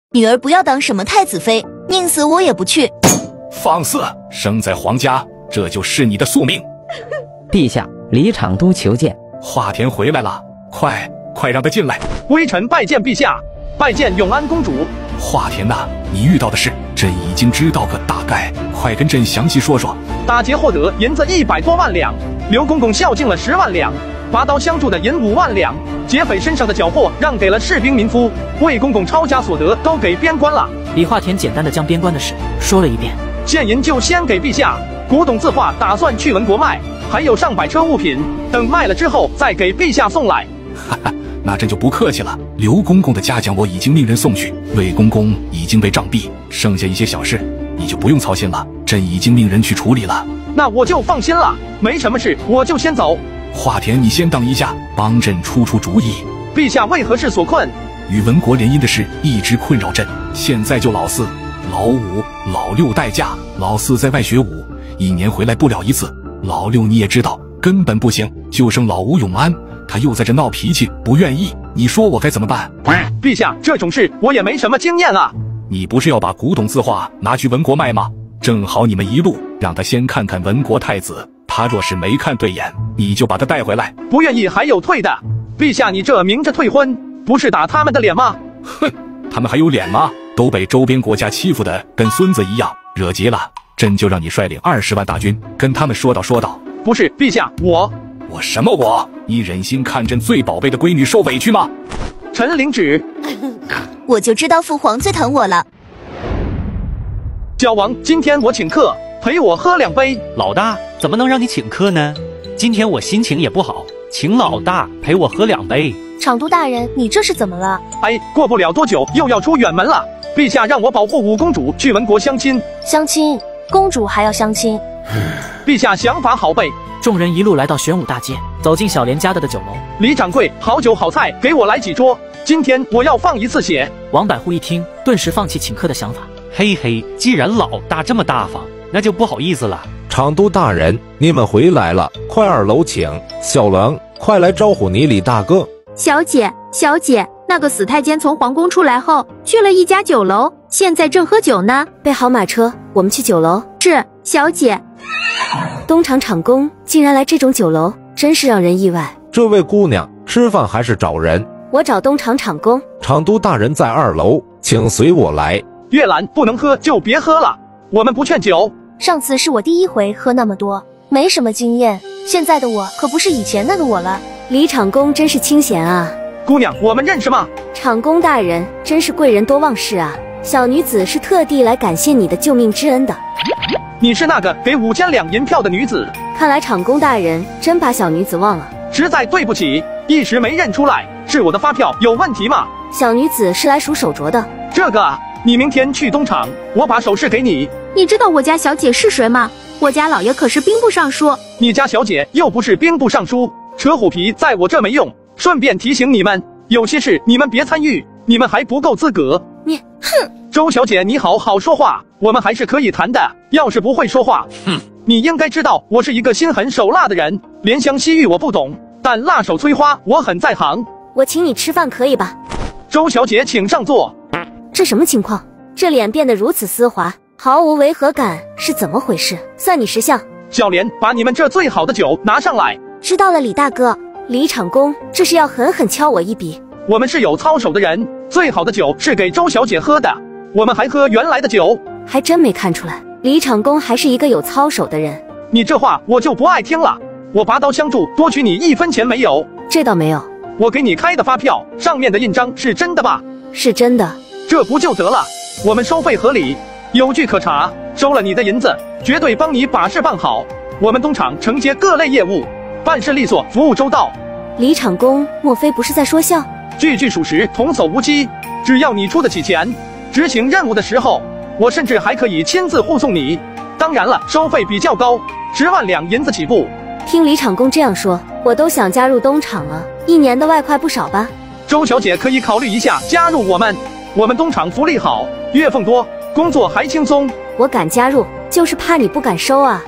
女儿不要当什么太子妃，宁死我也不去。 放肆！生在皇家，这就是你的宿命。 陛下，李厂都求见。 华田回来了，快让他进来。 微臣拜见陛下，拜见永安公主。 华田呐，你遇到的事，朕已经知道个大概，快跟朕详细说说。 打劫获得银子100多万两，刘公公孝敬了10万两，拔刀相助的银5万两，劫匪身上的缴获让给了士兵民夫，魏公公抄家所得都给边关了。 李华田简单的将边关的事说了一遍。 现银就先给陛下，古董字画打算去文国卖，还有上百车物品，等卖了之后再给陛下送来。 哈哈，那朕就不客气了。刘公公的嘉奖我已经命人送去，魏公公已经被杖毙，剩下一些小事你就不用操心了，朕已经命人去处理了。 那我就放心了，没什么事我就先走。 华田，你先等一下，帮朕出主意。 陛下为何事所困？ 与文国联姻的事一直困扰朕，现在就老4、老5、老6待嫁，老4在外学武，1年回来不了1次，老6你也知道根本不行，就剩老5永安，他又在这闹脾气，不愿意，你说我该怎么办？ 陛下，这种事我也没什么经验啊。 你不是要把古董字画拿去文国卖吗？正好你们一路，让他先看看文国太子，他若是没看对眼，你就把他带回来。 不愿意还有退的。陛下，你这明着退婚，不是打他们的脸吗？ 哼，他们还有脸吗？都被周边国家欺负的跟孙子一样，惹急了，朕就让你率领20万大军跟他们说道。 不是，陛下，我什么我？你忍心看朕最宝贝的闺女受委屈吗？ 臣领旨。 我就知道父皇最疼我了。 焦王，今天我请客，陪我喝2杯。 老大，怎么能让你请客呢？今天我心情也不好，请老大陪我喝2杯。 厂都大人，你这是怎么了？ 哎，过不了多久又要出远门了。陛下让我保护5公主去文国相亲。 相亲？公主还要相亲？ 陛下想法好备。 众人一路来到玄武大街，走进小莲家的酒楼。 李掌柜，好酒好菜，给我来几桌。今天我要放一次血。 王百户一听，顿时放弃请客的想法。 嘿嘿，既然老大这么大方，那就不好意思了。 厂都大人，你们回来了，快2楼请。小郎，快来招呼你李大哥。 小姐，那个死太监从皇宫出来后，去了一家酒楼，现在正喝酒呢。 备好马车，我们去酒楼。 是，小姐。 东厂厂公竟然来这种酒楼，真是让人意外。 这位姑娘，吃饭还是找人？ 我找东厂厂公。 厂都大人在2楼，请随我来。 月兰，不能喝就别喝了，我们不劝酒。 上次是我第1回喝那么多，没什么经验，现在的我可不是以前那个我了。李厂公真是清闲啊。 姑娘，我们认识吗？ 厂公大人真是贵人多忘事啊，小女子是特地来感谢你的救命之恩的。 你是那个给5000两银票的女子？ 看来厂公大人真把小女子忘了， 实在对不起，一时没认出来，是我的发票有问题吗？ 小女子是来数手镯的。 这个啊，你明天去东厂，我把首饰给你。 你知道我家小姐是谁吗？我家老爷可是兵部尚书。 你家小姐又不是兵部尚书，扯虎皮在我这没用。顺便提醒你们，有些事你们别参与，你们还不够资格。 你，哼！ 周小姐，你好好说话，我们还是可以谈的。要是不会说话，你应该知道我是一个心狠手辣的人。怜香惜玉我不懂，但辣手摧花我很在行。 我请你吃饭可以吧？ 周小姐，请上座。 这什么情况？这脸变得如此丝滑，毫无违和感，是怎么回事？算你识相。 小莲，把你们这最好的酒拿上来。 知道了，李大哥。李厂公，这是要狠狠敲我一笔。 我们是有操守的人，最好的酒是给周小姐喝的，我们还喝原来的酒。 还真没看出来，李厂公还是一个有操守的人。 你这话我就不爱听了，我拔刀相助，多取你1分钱没有？ 这倒没有。 我给你开的发票上面的印章是真的吧？ 是真的。 这不就得了？我们收费合理，有据可查，收了你的银子，绝对帮你把事办好。我们东厂承接各类业务，办事利索，服务周到。 李厂公莫非不是在说笑？ 句句属实，童叟无欺。只要你出得起钱，执行任务的时候，我甚至还可以亲自护送你。当然了，收费比较高，10万两银子起步。 听李厂公这样说，我都想加入东厂了，1年的外快不少吧？ 周小姐可以考虑一下加入我们东厂福利好，月俸多，工作还轻松。 我敢加入，就是怕你不敢收啊。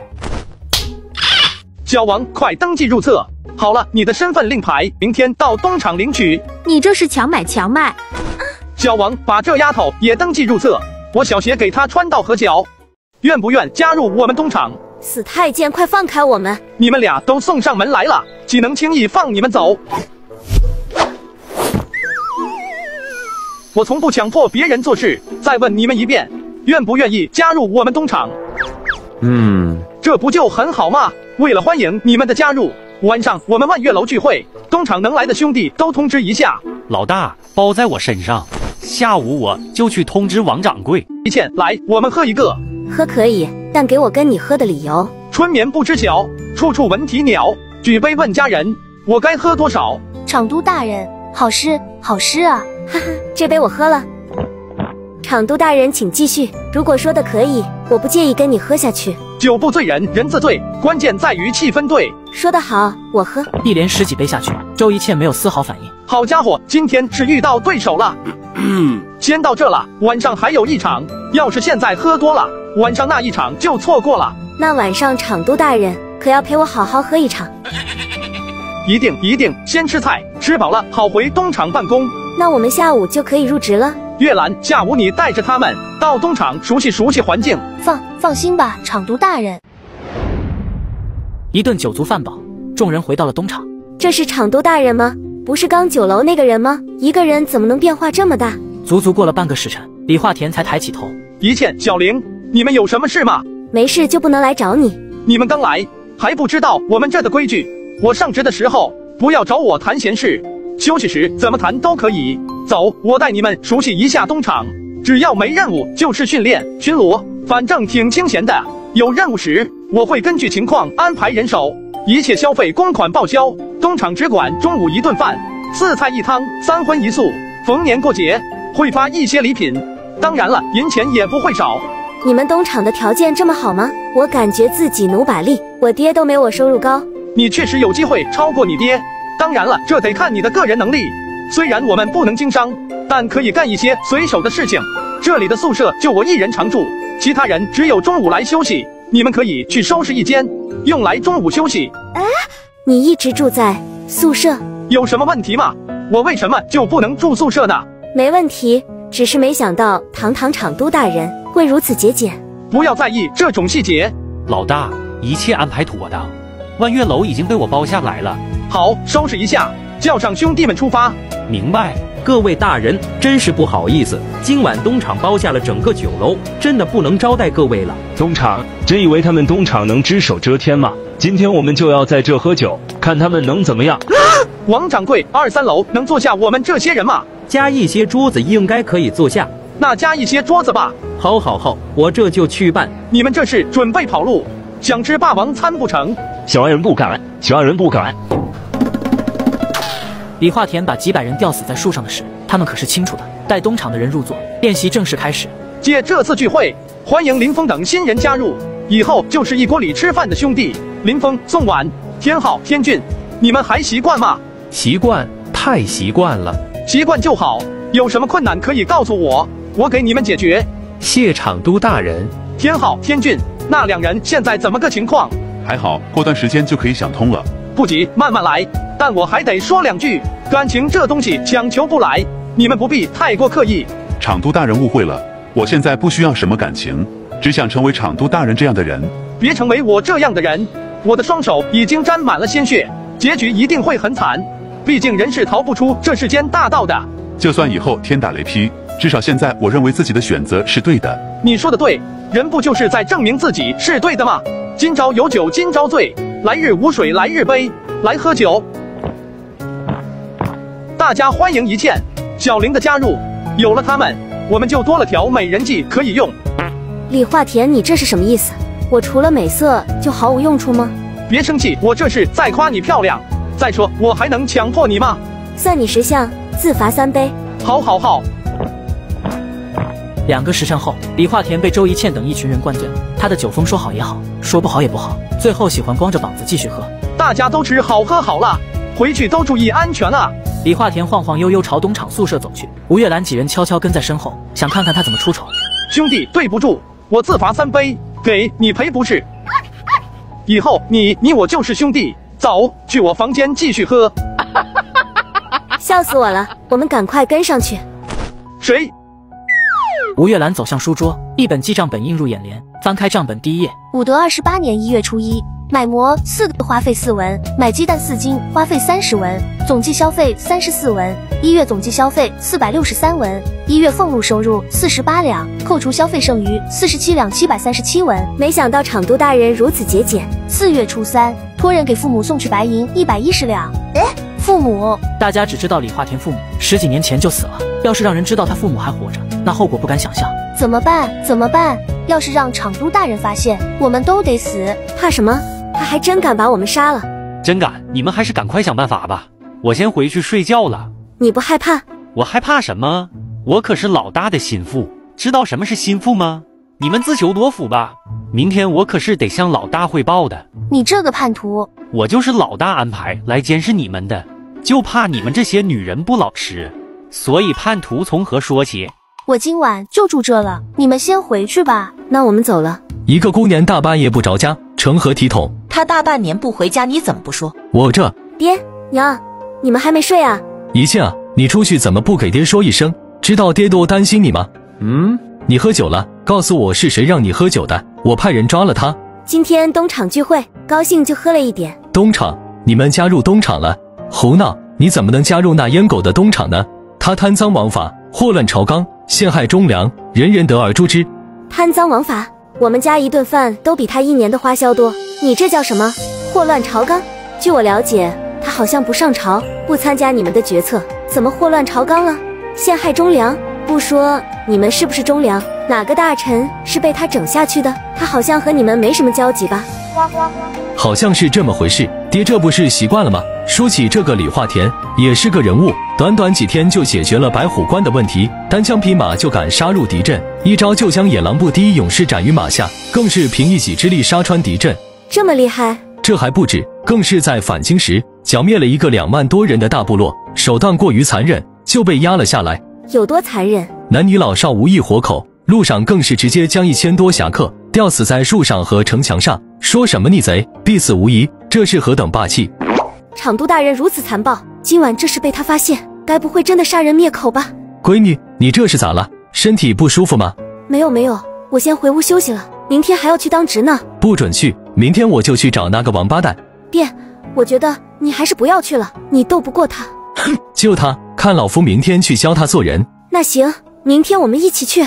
焦王，快登记入册。好了，你的身份令牌，明天到东厂领取。 你这是强买强卖。 小王把这丫头也登记入册，我小鞋给她穿到合脚。愿不愿加入我们东厂？ 死太监，快放开我们！ 你们俩都送上门来了，岂能轻易放你们走？我从不强迫别人做事。再问你们一遍，愿不愿意加入我们东厂？这不就很好吗？为了欢迎你们的加入，晚上我们万月楼聚会，东厂能来的兄弟都通知一下。 老大，包在我身上，下午我就去通知王掌柜。 一倩，来，我们喝一个。 喝可以，但给我跟你喝的理由。 春眠不知晓，处处闻啼鸟。举杯问佳人，我该喝多少？ 厂督大人，好诗，好诗啊！哈哈，这杯我喝了。厂督大人，请继续。如果说的可以，我不介意跟你喝下去。 酒不醉人人自醉，关键在于气氛对。 说得好，我喝。 一连10几杯下去，周一倩没有丝毫反应。 好家伙，今天是遇到对手了。先到这了，晚上还有一场，要是现在喝多了，晚上那一场就错过了。 那晚上厂督大人可要陪我好好喝一场。 一定，先吃菜，吃饱了好回东厂办公。 那我们下午就可以入职了。 月兰，下午你带着他们到东厂熟悉环境。 放心吧，厂督大人。 一顿酒足饭饱，众人回到了东厂。 这是厂督大人吗？不是刚酒楼那个人吗？一个人怎么能变化这么大？ 足过了半个时辰，李化田才抬起头。 一倩、小玲，你们有什么事吗？ 没事就不能来找你。 你们刚来，还不知道我们这的规矩。我上职的时候，不要找我谈闲事，休息时怎么谈都可以。走，我带你们熟悉一下东厂。只要没任务就是训练、巡逻，反正挺清闲的。有任务时，我会根据情况安排人手。一切消费公款报销。东厂只管中午1顿饭，4菜1汤，3荤1素。逢年过节会发一些礼品，当然了，银钱也不会少。 你们东厂的条件这么好吗？我感觉自己奴百利，我爹都没我收入高。 你确实有机会超过你爹，当然了，这得看你的个人能力。虽然我们不能经商，但可以干一些随手的事情。这里的宿舍就我一人常住，其他人只有中午来休息。你们可以去收拾一间，用来中午休息。 你一直住在宿舍， 有什么问题吗？我为什么就不能住宿舍呢？ 没问题，只是没想到堂厂督大人会如此节俭。 不要在意这种细节。 老大，一切安排妥当，万月楼已经被我包下来了。 好，收拾一下，叫上兄弟们出发。 明白。 各位大人，真是不好意思，今晚东厂包下了整个酒楼，真的不能招待各位了。 东厂真以为他们东厂能只手遮天吗？今天我们就要在这喝酒，看他们能怎么样。 王掌柜，2、3楼能坐下我们这些人吗？ 加一些桌子应该可以坐下。 那加一些桌子吧。 好，我这就去办。 你们这是准备跑路，想吃霸王餐不成？ 小人不敢。 李化田把几百人吊死在树上的事，他们可是清楚的。带东厂的人入座，练习正式开始。 借这次聚会，欢迎林峰等新人加入，以后就是一锅里吃饭的兄弟。林峰、宋婉、天浩、天俊，你们还习惯吗？ 习惯，太习惯了。 习惯就好，有什么困难可以告诉我，我给你们解决。 谢厂督大人。 天浩、天俊，那2人现在怎么个情况？ 还好，过段时间就可以想通了。 不急，慢慢来。但我还得说2句，感情这东西强求不来，你们不必太过刻意。 厂督大人误会了，我现在不需要什么感情，只想成为厂督大人这样的人。 别成为我这样的人，我的双手已经沾满了鲜血，结局一定会很惨。毕竟人是逃不出这世间大道的。 就算以后天打雷劈，至少现在我认为自己的选择是对的。 你说的对，人不就是在证明自己是对的吗？今朝有酒今朝醉，来日无水来日悲。来喝酒。大家欢迎一倩、小玲的加入，有了他们，我们就多了条美人计可以用。 李化田，你这是什么意思？我除了美色就毫无用处吗？ 别生气，我这是在夸你漂亮。再说，我还能强迫你吗？ 算你识相，自罚3杯。 好。 2个时辰后，李化田被周一倩等一群人灌醉了。他的酒疯说好也好，说不好也不好，最后喜欢光着膀子继续喝。 大家都吃好喝好了，回去都注意安全啊！ 李化田晃晃悠悠朝东厂宿舍走去，吴月兰几人悄悄跟在身后，想看看他怎么出丑。 兄弟，对不住，我自罚3杯，给你赔不是。以后你我就是兄弟，走去我房间继续喝。 笑死我了，我们赶快跟上去。 谁？ 吴月兰走向书桌，一本记账本映入眼帘，翻开账本第一页。 武德28年1月初1，买馍4个花费4文，买鸡蛋4斤花费30文，总计消费34文。1月总计消费463文，1月俸禄收入48两，扣除消费剩余47两737文。没想到厂督大人如此节俭。4月初3，托人给父母送去白银110两。父母， 大家只知道李化田父母10几年前就死了，要是让人知道他父母还活着，那后果不敢想象。 怎么办？怎么办？要是让厂督大人发现，我们都得死。怕什么？他还真敢把我们杀了。 真敢！你们还是赶快想办法吧，我先回去睡觉了。 你不害怕？ 我害怕什么？我可是老大的心腹，知道什么是心腹吗？你们自求多福吧。明天我可是得向老大汇报的。 你这个叛徒！ 我就是老大安排来监视你们的，就怕你们这些女人不老实，所以叛徒从何说起？ 我今晚就住这了，你们先回去吧。那我们走了。 一个姑娘大半夜不着家，成何体统？ 她大半年不回家，你怎么不说？ 我这爹娘，你们还没睡啊？ 一切啊，你出去怎么不给爹说一声？知道爹多担心你吗？你喝酒了，告诉我是谁让你喝酒的，我派人抓了他。 今天东厂聚会，高兴就喝了一点。 东厂？你们加入东厂了？胡闹！你怎么能加入那阉狗的东厂呢？他贪赃枉法，祸乱朝纲，陷害忠良，人人得而诛之。 贪赃枉法？我们家一顿饭都比他1年的花销多，你这叫什么？祸乱朝纲？据我了解，他好像不上朝，不参加你们的决策，怎么祸乱朝纲了？陷害忠良？不说你们是不是忠良，哪个大臣是被他整下去的？他好像和你们没什么交集吧？ 好像是这么回事，爹这不是习惯了吗？说起这个李化田，也是个人物，短短几天就解决了白虎关的问题，单枪匹马就敢杀入敌阵，一招就将野狼部第一勇士斩于马下，更是凭一己之力杀穿敌阵。 这么厉害？ 这还不止，更是在返京时剿灭了一个2万多人的大部落，手段过于残忍，就被压了下来。 有多残忍？ 男女老少无一活口，路上更是直接将1000多侠客吊死在树上和城墙上，说什么逆贼必死无疑，这是何等霸气！ 厂督大人如此残暴，今晚这事被他发现，该不会真的杀人灭口吧？ 闺女，你这是咋了？身体不舒服吗？ 没有，我先回屋休息了，明天还要去当值呢。 不准去，明天我就去找那个王八蛋。 爹，我觉得你还是不要去了，你斗不过他。 就他，看老夫明天去教他做人。 那行，明天我们一起去。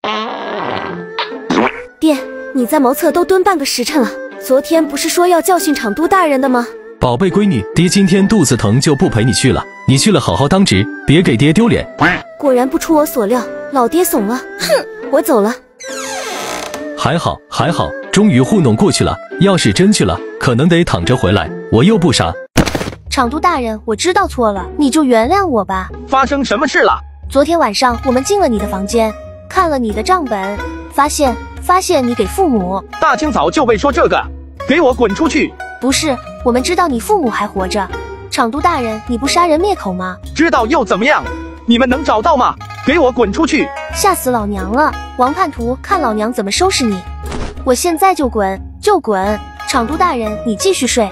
爹，你在茅厕都蹲半个时辰了，昨天不是说要教训厂督大人的吗？ 宝贝闺女，爹今天肚子疼就不陪你去了，你去了好好当值，别给爹丢脸。 果然不出我所料，老爹怂了。哼，我走了。 还好，终于糊弄过去了，要是真去了，可能得躺着回来，我又不傻。 厂督大人，我知道错了，你就原谅我吧。 发生什么事了？ 昨天晚上我们进了你的房间，看了你的账本，发现你给父母…… 大清早就被说这个，给我滚出去！ 不是，我们知道你父母还活着。厂督大人，你不杀人灭口吗？ 知道又怎么样？你们能找到吗？给我滚出去！ 吓死老娘了！王叛徒，看老娘怎么收拾你！我现在就滚！厂督大人，你继续睡。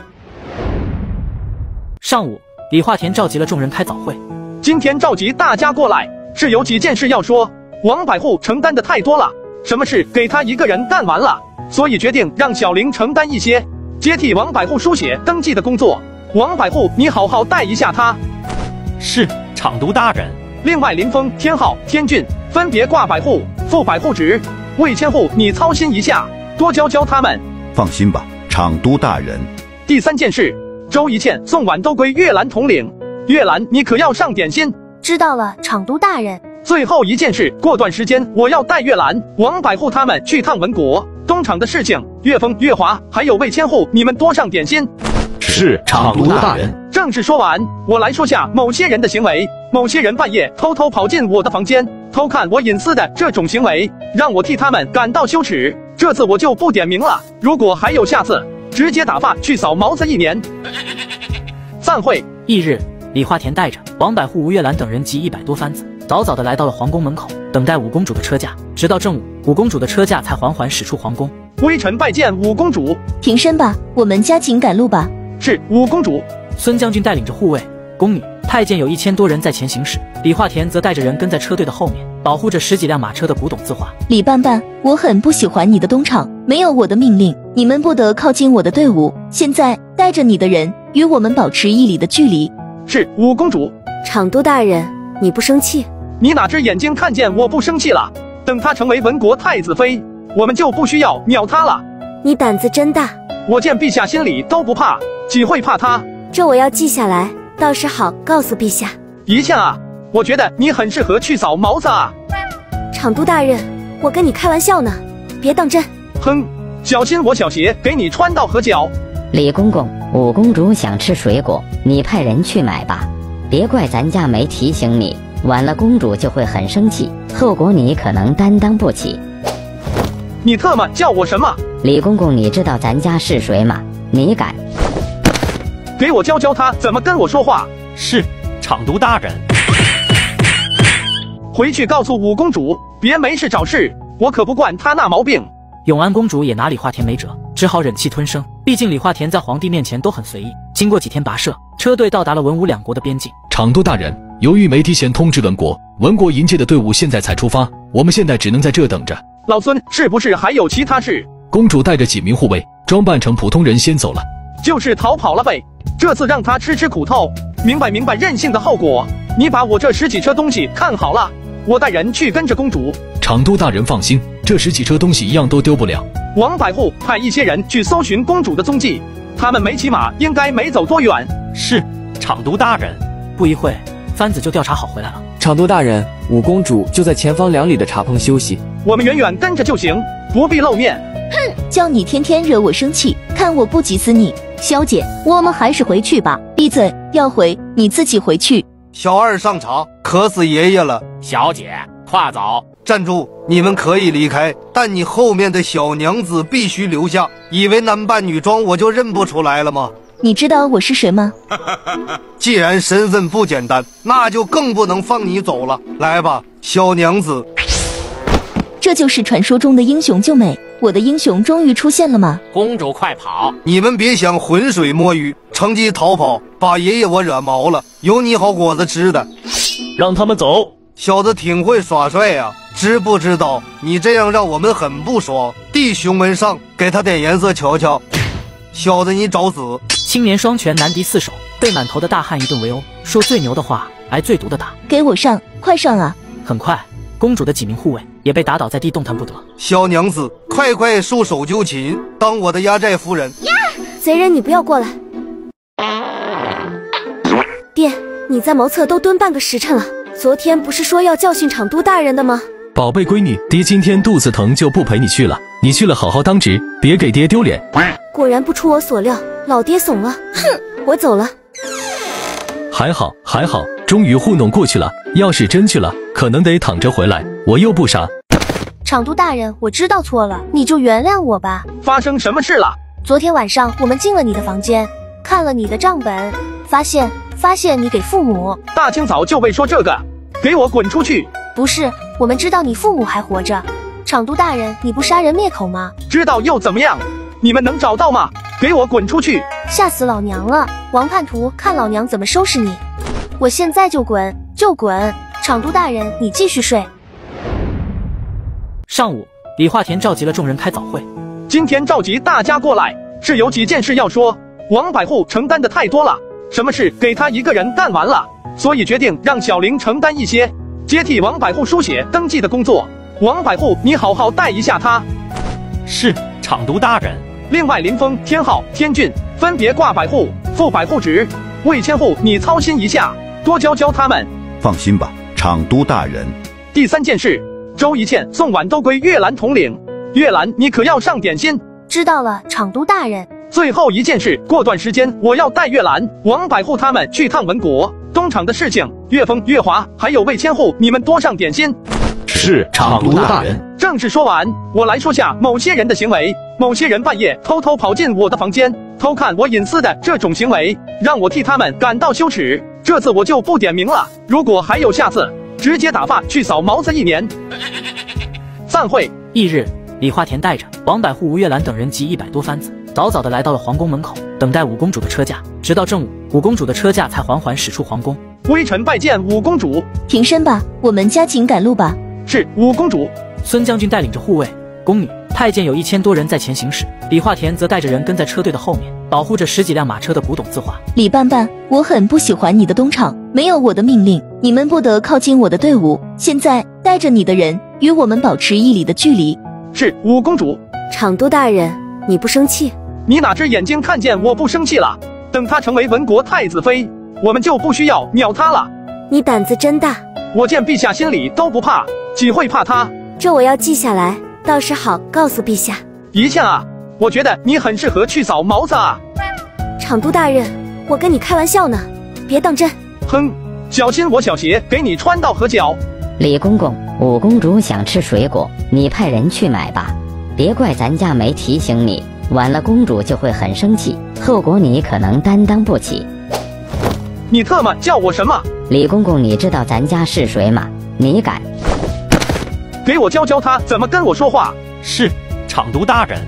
上午，李化田召集了众人开早会。 今天召集大家过来，是有几件事要说。王百户承担的太多了，什么事给他一个人干完了，所以决定让小玲承担一些，接替王百户书写登记的工作。王百户，你好好带一下他。 是，厂督大人。 另外，林峰、天浩、天俊分别挂百户、副百户职，魏千户你操心一下，多教教他们。 放心吧，厂督大人。 第3件事，周一茜、宋婉都归月兰统领。月兰，你可要上点心。 知道了，厂督大人。 最后一件事，过段时间我要带月兰、王百户他们去趟文国。东厂的事情，岳峰、岳华还有魏千户，你们多上点心。 是，厂督大人。 正事说完，我来说下某些人的行为。某些人半夜偷偷跑进我的房间，偷看我隐私的这种行为，让我替他们感到羞耻。这次我就不点名了，如果还有下次，直接打发去扫毛子1年。散会。 翌日，李化田带着王百户、吴月兰等人及100多番子，早早的来到了皇宫门口，等待五公主的车驾。直到正午，五公主的车驾才缓缓驶出皇宫。 微臣拜见五公主。 平身吧，我们加紧赶路吧。 是，五公主。 孙将军带领着护卫、宫女太监有1000多人在前行驶，李化田则带着人跟在车队的后面，保护着10几辆马车的古董字画。 李半半，我很不喜欢你的东厂，没有我的命令，你们不得靠近我的队伍。现在带着你的人与我们保持1里的距离。 是五公主。 厂督大人，你不生气？ 你哪只眼睛看见我不生气了？等她成为文国太子妃，我们就不需要鸟她了。 你胆子真大， 我见陛下心里都不怕，岂会怕她？ 这我要记下来，到时好告诉陛下。 一向啊，我觉得你很适合去扫毛子啊。 厂督大人，我跟你开玩笑呢，别当真。 哼，小心我小鞋给你穿到河脚。 李公公，五公主想吃水果，你派人去买吧，别怪咱家没提醒你，晚了公主就会很生气，后果你可能担当不起。 你特么叫我什么？ 李公公，你知道咱家是谁吗？你敢？ 给我教教他怎么跟我说话。 是，厂督大人。 回去告诉五公主，别没事找事，我可不惯她那毛病。 永安公主也拿李化田没辙，只好忍气吞声。毕竟李化田在皇帝面前都很随意。经过几天跋涉，车队到达了文武两国的边境。 厂督大人，由于没提前通知文国，文国迎接的队伍现在才出发，我们现在只能在这等着。 老孙，是不是还有其他事？ 公主带着几名护卫，装扮成普通人先走了。 就是逃跑了呗。这次让他吃苦头，明白任性的后果。你把我这10几车东西看好了，我带人去跟着公主。 厂督大人放心，这10几车东西一样都丢不了。 王百户派一些人去搜寻公主的踪迹，他们没骑马，应该没走多远。 是，厂督大人。 不一会，番子就调查好回来了。 厂督大人，五公主就在前方2里的茶棚休息， 我们远远跟着就行，不必露面。 哼，叫你天天惹我生气，看我不急死你！小姐，我们还是回去吧。闭嘴，要回你自己回去。 小二上茶，渴死爷爷了。 小姐，快走！ 站住！你们可以离开，但你后面的小娘子必须留下。以为男扮女装我就认不出来了吗？ 你知道我是谁吗？ 既然身份不简单，那就更不能放你走了。来吧，小娘子。 这就是传说中的英雄救美，我的英雄终于出现了吗？ 公主快跑！ 你们别想浑水摸鱼，乘机逃跑，把爷爷我惹毛了，有你好果子吃的。 让他们走。 小子挺会耍帅呀，知不知道你这样让我们很不爽。弟兄们上，给他点颜色瞧瞧。小子你找死！ 青年双拳难敌4手，被满头的大汉一顿围殴，说最牛的话，挨最毒的打。 给我上，快上啊！ 很快，公主的几名护卫也被打倒在地，动弹不得。 小娘子，快束手就擒，当我的压寨夫人。 贼人，你不要过来！爹，你在茅厕都蹲半个时辰了，昨天不是说要教训厂督大人的吗？ 宝贝闺女，爹今天肚子疼就不陪你去了，你去了好好当值，别给爹丢脸。 果然不出我所料，老爹怂了。哼，我走了。 还好，终于糊弄过去了。要是真去了，可能得躺着回来，我又不傻。 厂督大人，我知道错了，你就原谅我吧。 发生什么事了？ 昨天晚上我们进了你的房间，看了你的账本，发现你给父母。 大清早就为说这个，给我滚出去！ 不是，我们知道你父母还活着。厂督大人，你不杀人灭口吗？ 知道又怎么样？你们能找到吗？给我滚出去！ 吓死老娘了！王叛徒，看老娘怎么收拾你！我现在就滚！厂督大人，你继续睡。 上午，李化田召集了众人开早会。 今天召集大家过来，是有几件事要说。王百户承担的太多了，什么事给他一个人干完了，所以决定让小玲承担一些，接替王百户书写登记的工作。王百户，你好好带一下他。 是，厂督大人。 另外，林峰、天浩、天俊分别挂百户、副百户职，魏千户你操心一下，多教教他们。 放心吧，厂督大人。 第3件事，周一茜、宋婉都归月兰统领。月兰，你可要上点心。 知道了，厂督大人。 最后一件事，过段时间我要带月兰、王百户他们去趟文国东厂的事情。岳峰、岳华还有魏千户，你们多上点心。 是，厂督大人。 正事说完，我来说下某些人的行为。某些人半夜偷偷跑进我的房间，偷看我隐私的这种行为，让我替他们感到羞耻。这次我就不点名了，如果还有下次，直接打发去扫毛子1年。散会。 翌日，李化田带着王百户、吴月兰等人及100多番子，早早的来到了皇宫门口，等待五公主的车驾。直到正午，五公主的车驾才缓缓驶出皇宫。 微臣拜见五公主。 停身吧，我们加紧赶路吧。 是五公主。 孙将军带领着护卫、宫女、太监有1000多人在前行驶，李化田则带着人跟在车队的后面，保护着10几辆马车的古董字画。 李伴伴，我很不喜欢你的东厂，没有我的命令，你们不得靠近我的队伍。现在带着你的人与我们保持1里的距离。 是五公主。 厂督大人，你不生气？ 你哪只眼睛看见我不生气了？等他成为文国太子妃，我们就不需要鸟他了。 你胆子真大， 我见陛下心里都不怕，岂会怕他？ 这我要记下来，到时好告诉陛下。 一倩啊，我觉得你很适合去扫毛子啊。 厂督大人，我跟你开玩笑呢，别当真。 哼，小心我小鞋给你穿到河脚。 李公公，五公主想吃水果，你派人去买吧，别怪咱家没提醒你，晚了公主就会很生气，后果你可能担当不起。 你特么叫我什么？ 李公公，你知道咱家是谁吗？你敢？ 给我教教他怎么跟我说话。 是，厂督大人。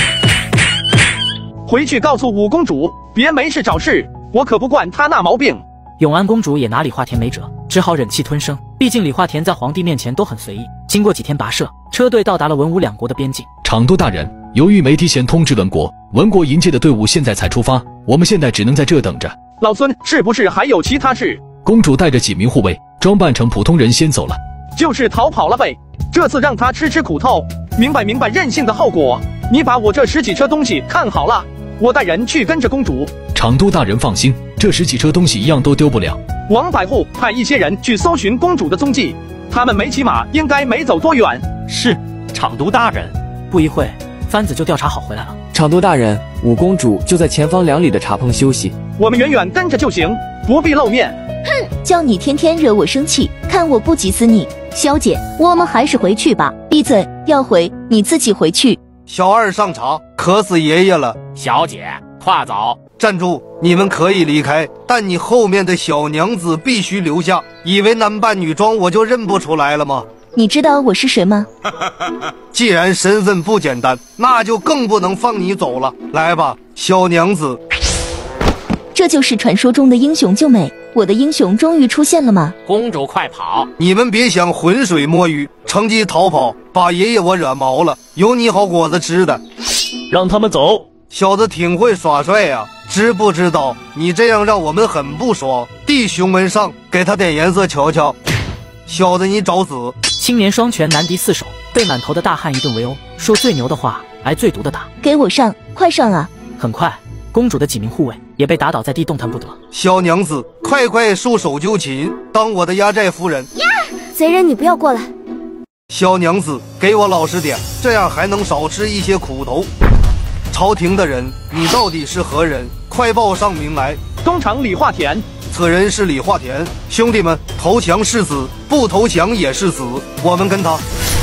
回去告诉五公主，别没事找事，我可不惯他那毛病。 永安公主也拿李化田没辙，只好忍气吞声。毕竟李化田在皇帝面前都很随意。经过几天跋涉，车队到达了文武两国的边境。 厂督大人，由于没提前通知文国，文国迎接的队伍现在才出发，我们现在只能在这等着。 老孙，是不是还有其他事？ 公主带着几名护卫，装扮成普通人先走了。 就是逃跑了呗。这次让他吃苦头，明白任性的后果。你把我这10几车东西看好了，我带人去跟着公主。 厂督大人放心，这10几车东西一样都丢不了。 王百户派一些人去搜寻公主的踪迹，他们没骑马，应该没走多远。 是，厂督大人。 不一会，番子就调查好回来了。 厂督大人，五公主就在前方2里的茶棚休息， 我们远远跟着就行，不必露面。 哼，叫你天天惹我生气，看我不急死你！小姐，我们还是回去吧。闭嘴，要回你自己回去。 小二上茶，渴死爷爷了。 小姐，快走！ 站住！你们可以离开，但你后面的小娘子必须留下。以为男扮女装我就认不出来了吗？ 你知道我是谁吗？ 既然身份不简单，那就更不能放你走了。来吧，小娘子。 这就是传说中的英雄救美，我的英雄终于出现了吗？ 公主快跑！ 你们别想浑水摸鱼，乘机逃跑，把爷爷我惹毛了，有你好果子吃的。 让他们走。 小子挺会耍帅呀，知不知道你这样让我们很不爽？弟兄们上，给他点颜色瞧瞧。小子你找死！ 青年双拳难敌4手，被满头的大汉一顿围殴，说最牛的话，挨最毒的打。 给我上，快上啊！ 很快，公主的几名护卫也被打倒在地，动弹不得。 小娘子，快束手就擒，当我的压寨夫人。 贼人，你不要过来！ 小娘子，给我老实点，这样还能少吃一些苦头。朝廷的人，你到底是何人？快报上名来！ 东厂李化田。 此人是李化田。兄弟们，投降是死，不投降也是死。我们跟他。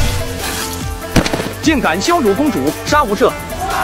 竟敢羞辱公主，杀无赦！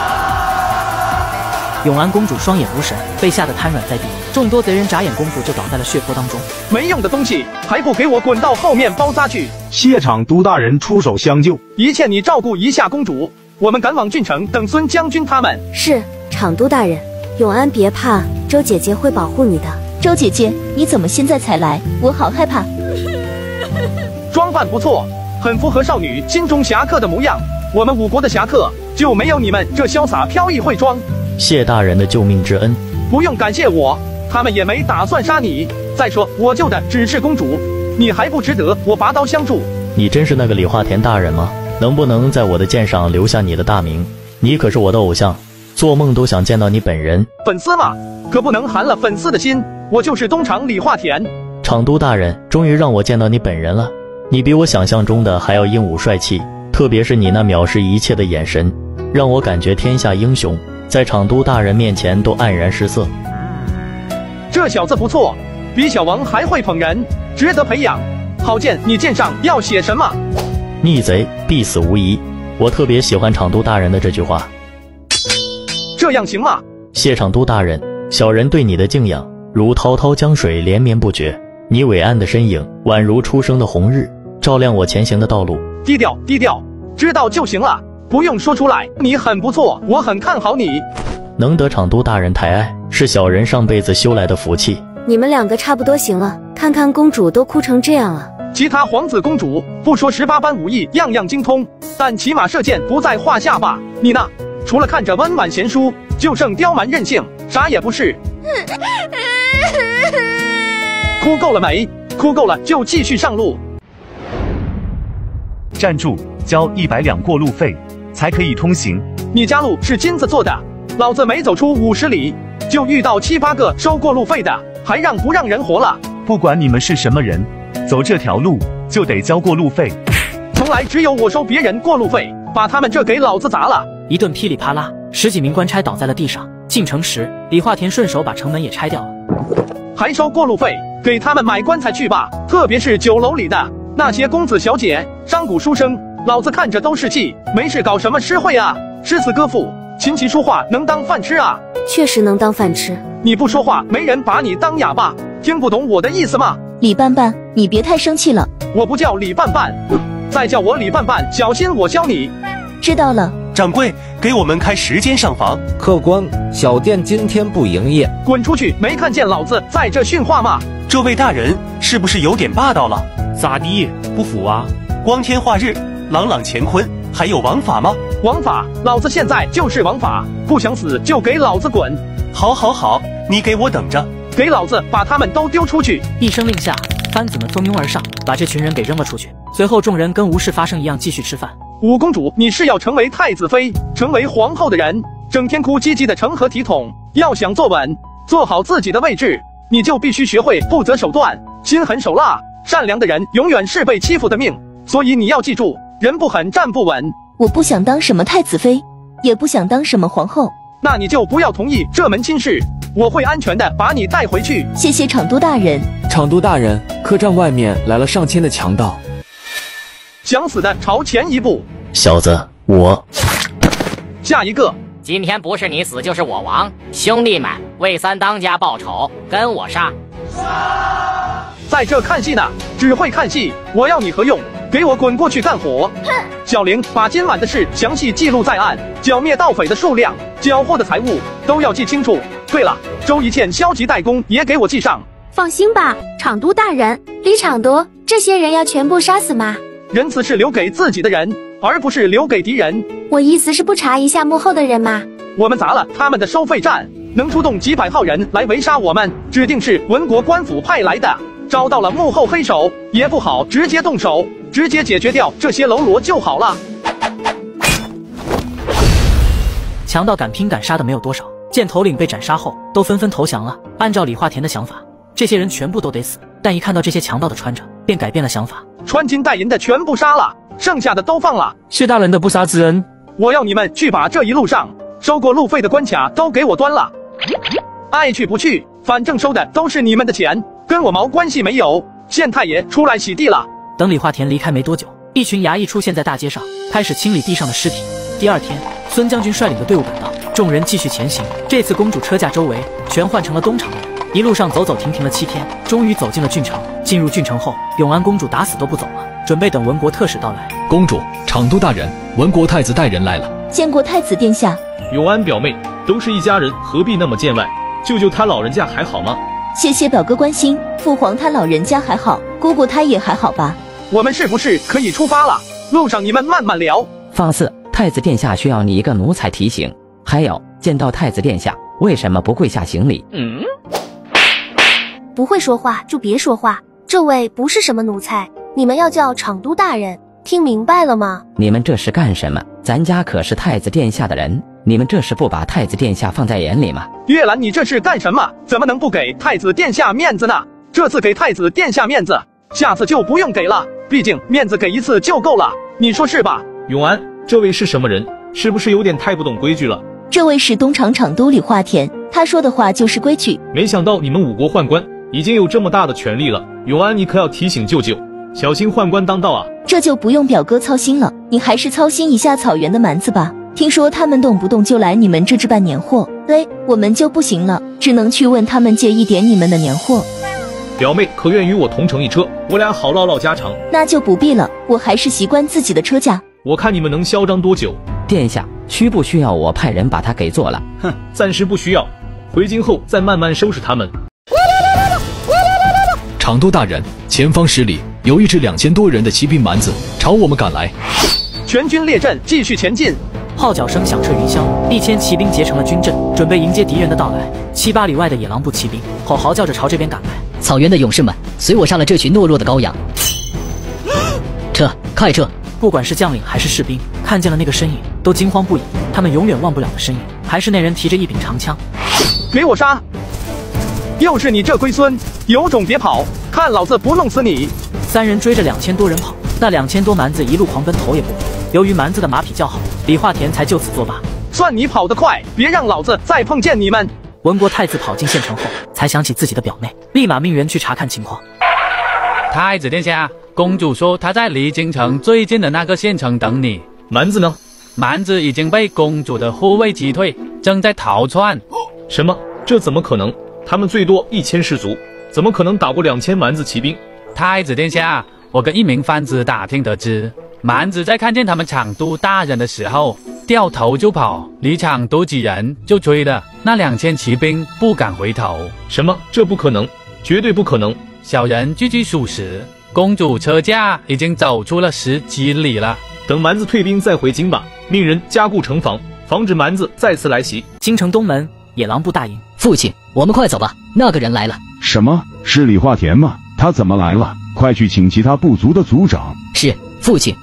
永安公主双眼无神，被吓得瘫软在地。众多贼人眨眼功夫就倒在了血泊当中。 没用的东西，还不给我滚到后面包扎去！ 谢厂督大人出手相救。 一切你照顾一下公主，我们赶往郡城等孙将军他们。 是，厂督大人。永安别怕，周姐姐会保护你的。 周姐姐，你怎么现在才来？我好害怕。 装扮不错，很符合少女心中侠客的模样。我们5国的侠客就没有你们这潇洒飘逸会装。 谢大人的救命之恩。 不用感谢我，他们也没打算杀你。再说我救的只是公主，你还不值得我拔刀相助。 你真是那个李化田大人吗？能不能在我的剑上留下你的大名？你可是我的偶像，做梦都想见到你本人。 粉丝嘛，可不能寒了粉丝的心。我就是东厂李化田。 厂督大人，终于让我见到你本人了。你比我想象中的还要英武帅气，特别是你那藐视一切的眼神，让我感觉天下英雄在厂督大人面前都黯然失色。 这小子不错，比小王还会捧人，值得培养。好剑，你剑上要写什么？ 逆贼必死无疑。我特别喜欢厂督大人的这句话。 这样行吗？ 谢厂督大人，小人对你的敬仰如滔滔江水连绵不绝，你伟岸的身影宛如初升的红日，照亮我前行的道路。 低调低调，知道就行了，不用说出来。你很不错，我很看好你。 能得厂督大人抬爱，是小人上辈子修来的福气。 你们2个差不多行了， 看看公主都哭成这样啊！ 其他皇子公主不说18般武艺样样精通，但起码射箭不在话下吧？你呢？除了看着温婉贤淑，就剩刁蛮任性，啥也不是。哭够了没？哭够了就继续上路。 站住！交100两过路费，才可以通行。 你家路是金子做的，老子没走出50里，就遇到7、8个收过路费的，还让不让人活了？ 不管你们是什么人，走这条路就得交过路费。 从来只有我收别人过路费，把他们这给老子砸了！ 一顿噼里啪啦，10几名官差倒在了地上。进城时，李化田顺手把城门也拆掉了。 还收过路费？给他们买棺材去吧！特别是酒楼里的那些公子小姐、商贾书生，老子看着都是气。没事搞什么诗会啊？诗词歌赋、琴棋书画能当饭吃啊？ 确实能当饭吃。 你不说话，没人把你当哑巴，听不懂我的意思吗？ 李半半，你别太生气了。 我不叫李半半，再叫我李半半，小心我削你。 知道了。 掌柜，给我们开时间上房。 客官，小店今天不营业。 滚出去！没看见老子在这训话吗？ 这位大人是不是有点霸道了？ 咋地？不服啊？ 光天化日，朗朗乾坤，还有王法吗？ 王法？老子现在就是王法，不想死就给老子滚！ 好，好，好，你给我等着， 给老子把他们都丢出去！ 一声令下，番子们蜂拥而上，把这群人给扔了出去。随后众人跟无事发生一样继续吃饭。 五公主，你是要成为太子妃、成为皇后的人，整天哭唧唧的成何体统？要想坐稳，做好自己的位置，你就必须学会不择手段，心狠手辣。善良的人永远是被欺负的命，所以你要记住，人不狠站不稳。 我不想当什么太子妃，也不想当什么皇后。 那你就不要同意这门亲事，我会安全的把你带回去。 谢谢场督大人。 场督大人，客栈外面来了上千的强盗。 想死的朝前一步。 小子，我下一个。 今天不是你死就是我亡，兄弟们，为三当家报仇，跟我杀！ 在这看戏呢，只会看戏，我要你何用？给我滚过去干活！小玲，把今晚的事详细记录在案，剿灭盗匪的数量、缴获的财物都要记清楚。对了，周一倩消极怠工也给我记上。 放心吧，场督大人。 李场督，这些人要全部杀死吗？ 仁慈是留给自己的人，而不是留给敌人。 我意思是不查一下幕后的人吗？ 我们砸了他们的收费站，能出动几百号人来围杀我们，指定是文国官府派来的。找到了幕后黑手，也不好直接动手，直接解决掉这些喽啰就好了。 强盗敢拼敢杀的没有多少，见头领被斩杀后，都纷纷投降了。按照李化田的想法，这些人全部都得死，但一看到这些强盗的穿着，便改变了想法。 穿金戴银的全部杀了，剩下的都放了。 谢大人的不杀之恩， 我要你们去把这一路上收过路费的关卡都给我端了。爱去不去，反正收的都是你们的钱，跟我毛关系没有。县太爷出来洗地了。 等李化田离开没多久，一群衙役出现在大街上，开始清理地上的尸体。第二天，孙将军率领的队伍赶到，众人继续前行。这次公主车驾周围全换成了东厂的人，一路上走走停停了7天，终于走进了郡城。进入郡城后，永安公主打死都不走了，准备等文国特使到来。 公主，场督大人，文国太子带人来了。 见过太子殿下。 永安表妹，都是一家人，何必那么见外？舅舅他老人家还好吗？ 谢谢表哥关心，父皇他老人家还好，姑姑他也还好吧？ 我们是不是可以出发了？路上你们慢慢聊。 放肆！太子殿下需要你一个奴才提醒。还有，见到太子殿下，为什么不跪下行礼？ 不会说话就别说话，这位不是什么奴才，你们要叫场督大人，听明白了吗？ 你们这是干什么？咱家可是太子殿下的人，你们这是不把太子殿下放在眼里吗？ 月兰，你这是干什么？怎么能不给太子殿下面子呢？这次给太子殿下面子，下次就不用给了，毕竟面子给一次就够了，你说是吧？ 永安，这位是什么人？是不是有点太不懂规矩了？ 这位是东厂厂督李化田，他说的话就是规矩。 没想到你们五国宦官已经有这么大的权力了，永安，你可要提醒舅舅，小心宦官当道啊！ 这就不用表哥操心了，你还是操心一下草原的蛮子吧。听说他们动不动就来你们这置办年货，对我们就不行了，只能去问他们借一点你们的年货。 表妹可愿与我同乘一车，我俩好唠唠家常。 那就不必了，我还是习惯自己的车驾。 我看你们能嚣张多久？ 殿下，需不需要我派人把他给做了？ 哼，暂时不需要，回京后再慢慢收拾他们。 厂督大人，前方10里有一支2000多人的骑兵蛮子朝我们赶来。 全军列阵，继续前进。 号角声响彻云霄，1000骑兵结成了军阵，准备迎接敌人的到来。7、8里外的野狼部骑兵吼嚎叫着朝这边赶来。 草原的勇士们，随我上了这群懦弱的羔羊！撤，快撤！ 不管是将领还是士兵，看见了那个身影，都惊慌不已。他们永远忘不了的身影，还是那人提着一柄长枪。 给我杀！又是你这龟孙，有种别跑，看老子不弄死你 ！3人追着2000多人跑，那2000多蛮子一路狂奔，头也不回。由于蛮子的马匹较好，李化田才就此作罢。 算你跑得快，别让老子再碰见你们！ 文国太子跑进县城后，才想起自己的表妹，立马命人去查看情况。 太子殿下，公主说她在离京城最近的那个县城等你。 蛮子呢？ 蛮子已经被公主的护卫击退，正在逃窜。 什么？这怎么可能？他们最多1000士卒，怎么可能打过2000蛮子骑兵？ 太子殿下，我跟一名贩子打听得知，蛮子在看见他们厂督大人的时候，掉头就跑，离厂督几人就追了，那2000骑兵不敢回头。 什么？这不可能，绝对不可能！ 小人句句属实，公主车驾已经走出了10几里了。 等蛮子退兵再回京吧，命人加固城防，防止蛮子再次来袭。 京城东门，野狼部大营。 父亲，我们快走吧，那个人来了。 什么？是李化田吗？他怎么来了？快去请其他部族的族长。 是，父亲。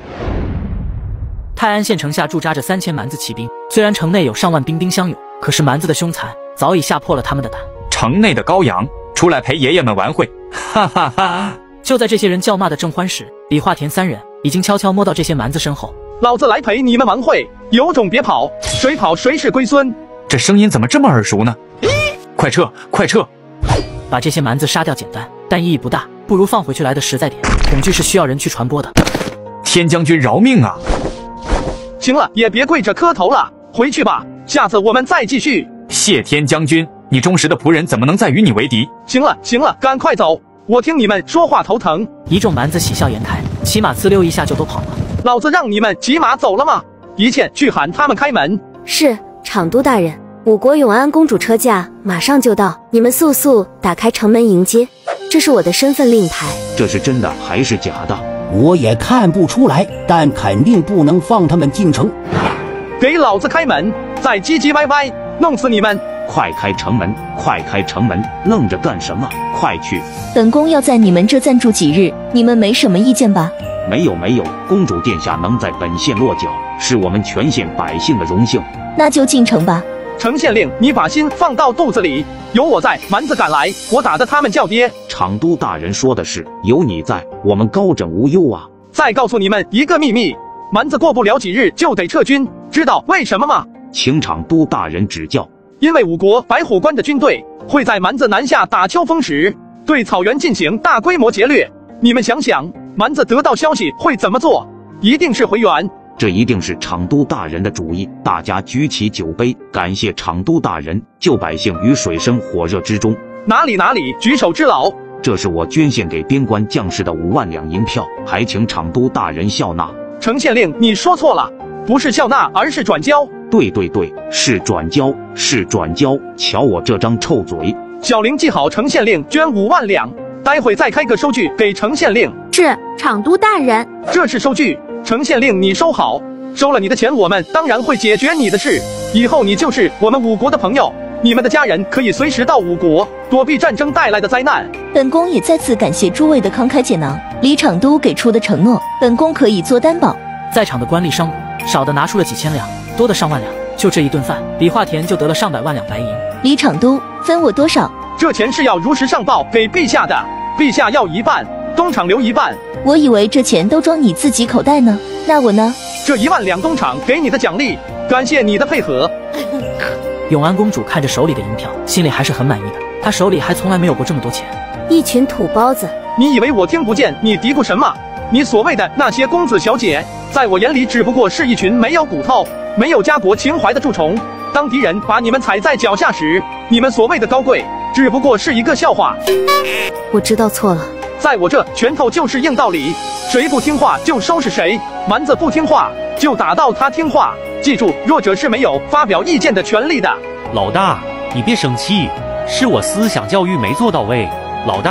泰安县城下驻扎着3000蛮子骑兵，虽然城内有上万兵丁相拥，可是蛮子的凶残早已吓破了他们的胆。 城内的羔羊出来陪爷爷们玩会，哈哈哈！ 就在这些人叫骂的正欢时，李化田3人已经悄悄摸到这些蛮子身后。 老子来陪你们玩会，有种别跑，谁跑谁是龟孙。 这声音怎么这么耳熟呢？快撤，快撤！ 把这些蛮子杀掉简单，但意义不大，不如放回去来的实在点。恐惧是需要人去传播的。 天将军饶命啊！ 行了，也别跪着磕头了，回去吧，下次我们再继续。 谢天将军，你忠实的仆人怎么能再与你为敌？ 行了，行了，赶快走，我听你们说话头疼。 一众蛮子喜笑颜开，骑马呲溜一下就都跑了。 老子让你们骑马走了吗？一切去喊他们开门。 是，厂督大人。我国永安公主车驾马上就到，你们速速打开城门迎接。这是我的身份令牌。 这是真的还是假的？ 我也看不出来，但肯定不能放他们进城。 给老子开门！再唧唧歪歪，弄死你们！ 快开城门！快开城门！愣着干什么？快去！ 本宫要在你们这暂住几日，你们没什么意见吧？ 没有，公主殿下能在本县落脚，是我们全县百姓的荣幸。 那就进城吧。 程县令，你把心放到肚子里，有我在，蛮子赶来，我打得他们叫爹。 厂督大人说的是，有你在，我们高枕无忧啊。 再告诉你们一个秘密，蛮子过不了几日就得撤军，知道为什么吗？ 请厂督大人指教。 因为我国白虎关的军队会在蛮子南下打秋风时，对草原进行大规模劫掠。你们想想，蛮子得到消息会怎么做？一定是回援。 这一定是厂督大人的主意，大家举起酒杯，感谢厂督大人救百姓于水深火热之中。 哪里，举手之劳。 这是我捐献给边关将士的5万两银票，还请厂督大人笑纳。 程县令，你说错了，不是笑纳，而是转交。 对，是转交，是转交。瞧我这张臭嘴！ 小玲记好，程县令捐5万两，待会再开个收据给程县令。 是，厂督大人。 这是收据。程县令，你收好，收了你的钱，我们当然会解决你的事。以后你就是我们5国的朋友，你们的家人可以随时到5国，躲避战争带来的灾难。 本宫也再次感谢诸位的慷慨解囊，李厂督给出的承诺，本宫可以做担保。 在场的官吏商贾，少的拿出了几千两，多的上万两，就这一顿饭，李化田就得了上百万两白银。 李厂督分我多少？ 这钱是要如实上报给陛下的，陛下要1半，东厂留1半。 我以为这钱都装你自己口袋呢，那我呢？ 这1万两东厂给你的奖励，感谢你的配合。 永安公主看着手里的银票，心里还是很满意的。她手里还从来没有过这么多钱。 一群土包子！ 你以为我听不见你嘀咕什么？你所谓的那些公子小姐，在我眼里只不过是一群没有骨头、没有家国情怀的蛀虫。当敌人把你们踩在脚下时，你们所谓的高贵，只不过是一个笑话。 我知道错了。 在我这，拳头就是硬道理，谁不听话就收拾谁，蛮子不听话就打到他听话。记住，弱者是没有发表意见的权利的。 老大，你别生气，是我思想教育没做到位。老大，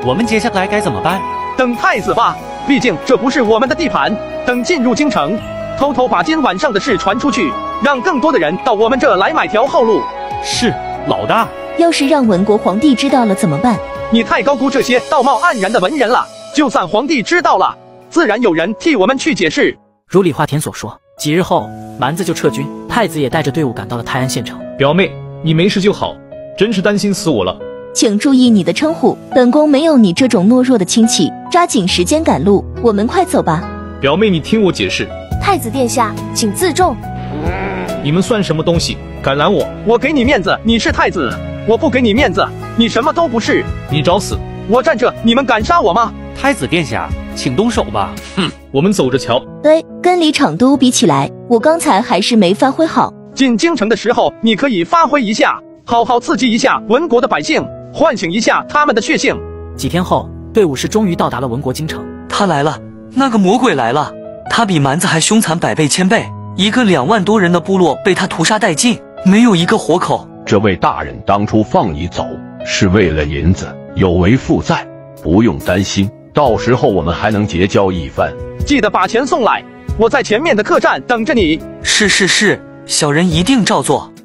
我们接下来该怎么办？ 等太子吧，毕竟这不是我们的地盘。等进入京城，偷偷把今晚上的事传出去，让更多的人到我们这来买条后路。 是，老大。 要是让文国皇帝知道了怎么办？ 你太高估这些道貌岸然的文人了。就算皇帝知道了，自然有人替我们去解释。 如李化田所说，几日后蛮子就撤军，太子也带着队伍赶到了泰安县城。 表妹，你没事就好，真是担心死我了。 请注意你的称呼，本宫没有你这种懦弱的亲戚。抓紧时间赶路，我们快走吧。 表妹，你听我解释。 太子殿下，请自重。 你们算什么东西，敢拦我？ 我给你面子，你是太子；我不给你面子，你什么都不是。 你找死！ 我站着，你们敢杀我吗？ 太子殿下，请动手吧。 我们走着瞧。 跟离场都比起来，我刚才还是没发挥好。 进京城的时候，你可以发挥一下，好好刺激一下文国的百姓，唤醒一下他们的血性。 几天后，队伍是终于到达了文国京城。 他来了，那个魔鬼来了，他比蛮子还凶残100倍1000倍，一个2万多人的部落被他屠杀殆尽，没有一个活口。 这位大人当初放你走，是为了银子，有为负债，不用担心，到时候我们还能结交一番。 记得把钱送来，我在前面的客栈等着你。 是，小人一定照做。